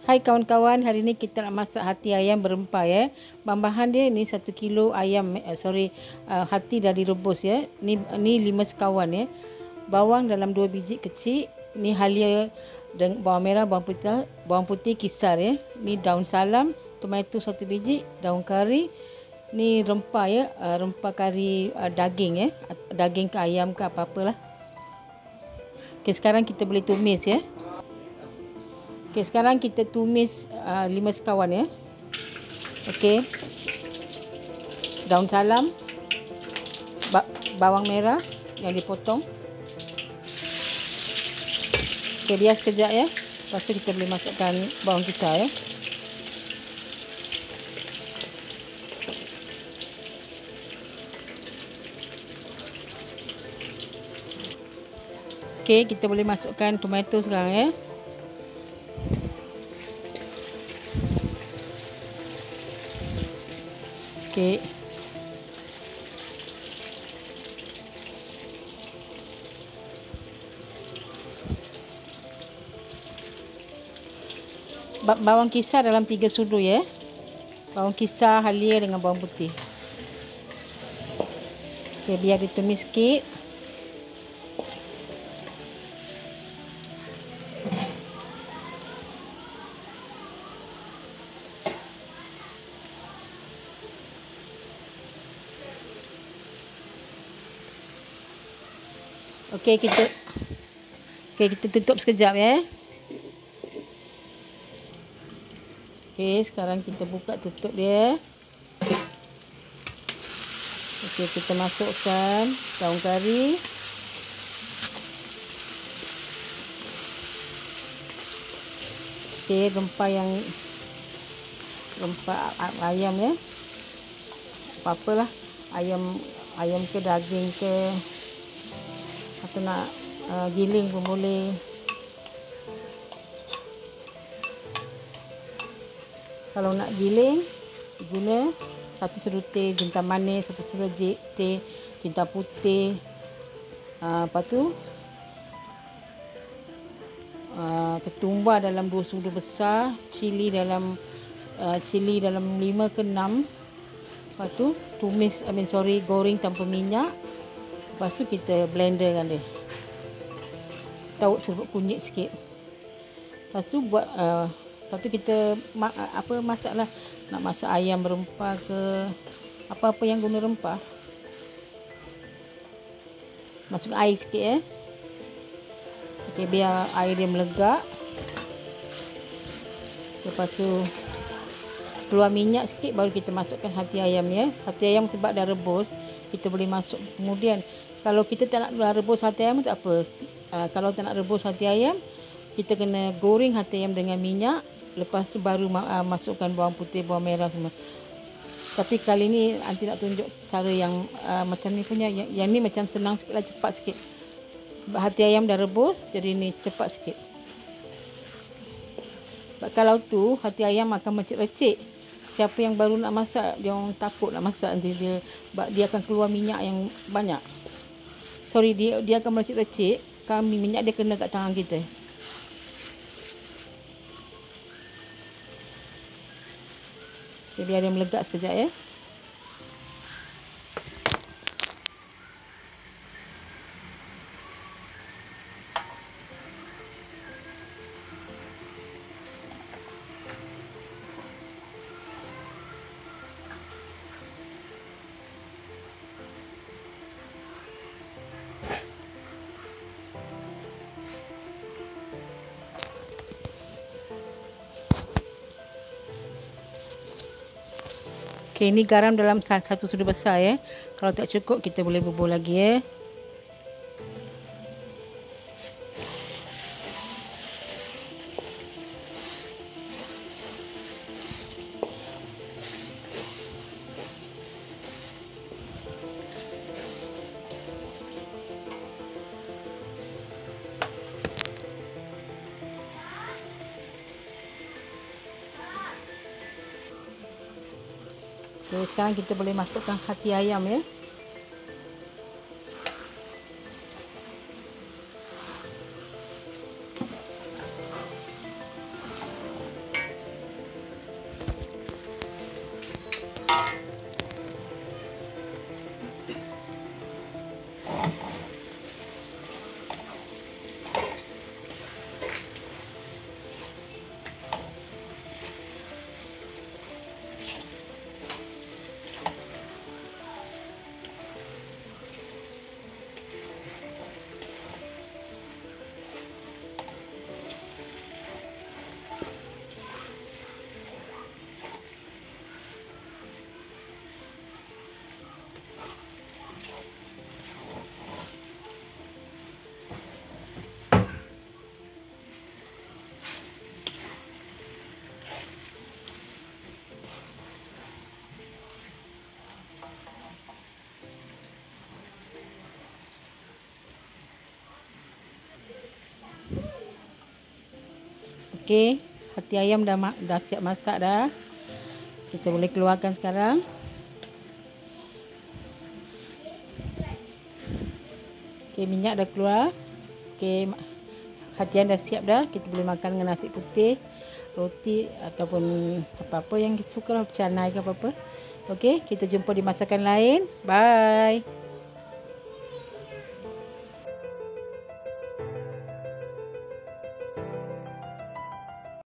Hai kawan-kawan, hari ni kita nak masak hati ayam berempah ya. Bahan-bahan dia ni 1 kilo ayam, hati dah direbus ya. Ni 5 sekawan ya. Bawang dalam 2 biji kecil. Ni halia dan bawang merah, bawang putih kisar ya. Ni daun salam, tomato 1 biji, daun kari. Ni rempah ya, rempah kari daging ya. Daging ke ayam ke apa-apalah. Okey, sekarang kita boleh tumis ya. Okey, sekarang kita tumis 5 sekawan ya. Okey. Daun salam, bawang merah yang dipotong. Okey, biar sekejap ya. Lepas tu kita boleh masukkan bawang kita ya. Okey, kita boleh masukkan tomato sekarang ya. Okey. Bawang kisar dalam 3 sudu ya. Bawang kisar halia dengan bawang putih. Okey, biar ditumis sikit. Okey, kita tutup sekejap ya. Okey, sekarang kita buka tutup dia. Okey, kita masukkan daun kari. Okey, rempah ayam ya. Apa-apalah, ayam ke daging ke, atau nak giling pun boleh. Kalau nak giling, guna 1 sudu teh jintan manis, 1 sudu teh jintan putih. Lepas tu ketumbar dalam 2 sudu besar, cili dalam 5 ke 6. Lepas tu goreng tanpa minyak. Lepas tu kita blenderkan dia. Tauk serbuk kunyit sikit. Lepas tu kita masaklah. Nak masak ayam berempah ke apa-apa yang guna rempah. Masuk air sikit ya. Okey, biar air dia melegak. Lepas tu keluar minyak sikit, baru kita masukkan hati ayam ya. Hati ayam sebab dah rebus, kita boleh masuk kemudian. Kalau kita tak nak rebus hati ayam tak apa. Kalau tak nak rebus hati ayam, kita kena goreng hati ayam dengan minyak. Lepas tu baru masukkan bawang putih, bawang merah semua. Tapi kali ni Aunty nak tunjuk cara yang macam ni punya. Yang ni macam senang sikit lah, cepat sikit. Hati ayam dah rebus, jadi ni cepat sikit. Kalau tu hati ayam akan merecik. Siapa yang baru nak masak, dia orang takut nak masak, nanti dia akan keluar minyak yang banyak. Sorry, dia akan merecik-recik. Minyak dia kena kat tangan kita. Okay, biar dia melegak sekejap ya. Okey, ini garam dalam 1 sudu besar ya. Kalau tak cukup, kita boleh bubuh lagi ya. Okay, sekarang kita boleh masukkan hati ayam ya. Okey, hati ayam dah siap masak dah. Kita boleh keluarkan sekarang. Okey, minyak dah keluar. Okey, hati ayam dah siap dah. Kita boleh makan dengan nasi putih, roti ataupun apa-apa yang kita suka, canai ke apa-apa. Okey, kita jumpa di masakan lain. Bye.